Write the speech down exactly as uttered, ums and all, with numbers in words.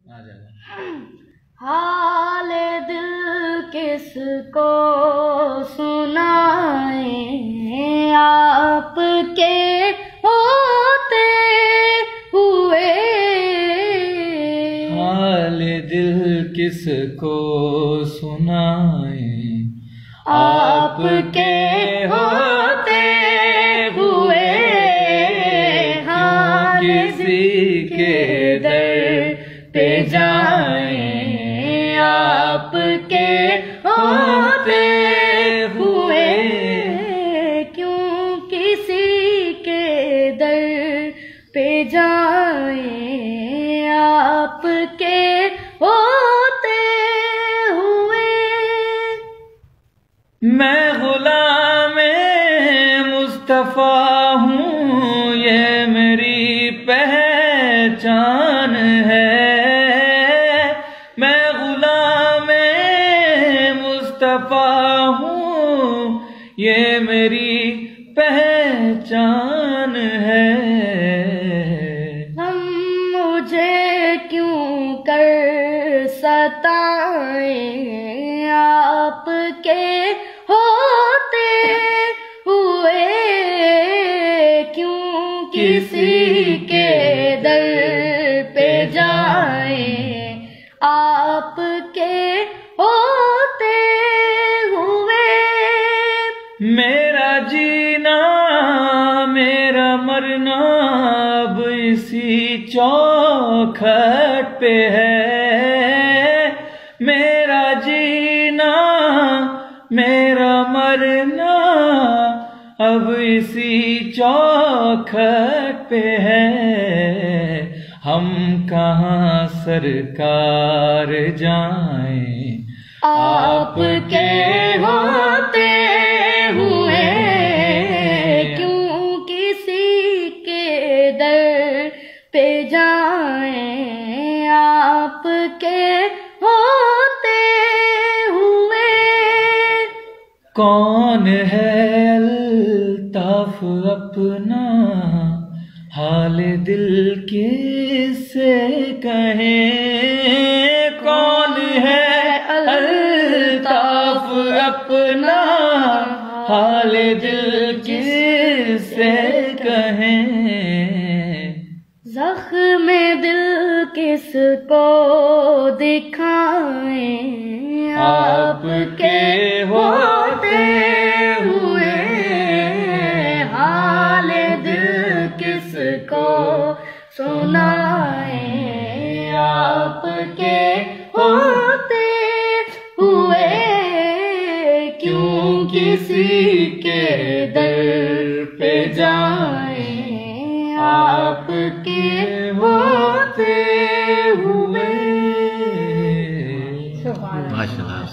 आ जाएगा। हाल दिल किसको सुनाए, आपके होते हुए। हाल दिल किसको सुनाए, आपके होते हुए। हाँ, किसी के दर पे जाएं, आपके होते हुए। क्यों किसी के दर पे जाएं, आपके होते हुए। मैं गुलाम मुस्तफा हूँ, ये मेरी पहचान है। मैं गुलाम मुस्तफा हूँ, ये मेरी पहचान है। हम मुझे क्यों कर सताएं, आपके होते हुए। क्यों किसी के दर पे जाएं, आपके होते हुए। मेरा जीना मेरा मरना अब इसी चौखट पे है। मेरा जीना मेरा मरना अब इसी चौखट पे है। हम कहाँ सरकार जाएं, आपके होते हुए। क्यों किसी के दर पे जाएं, आपके होते हुए। कौन है अल्ताफ अपना हाल दिल किससे कहें। कौन है अल्ताफ अपना हाल दिल किससे कहें। ज़ख्म दिल किसको दिखाएं, आपके होते हुए। हाल दिल किसको सुनाएं, आपके होते हुए। क्यों किसी के दर पे जाएं, आपके होते हुए। माशाल्लाह।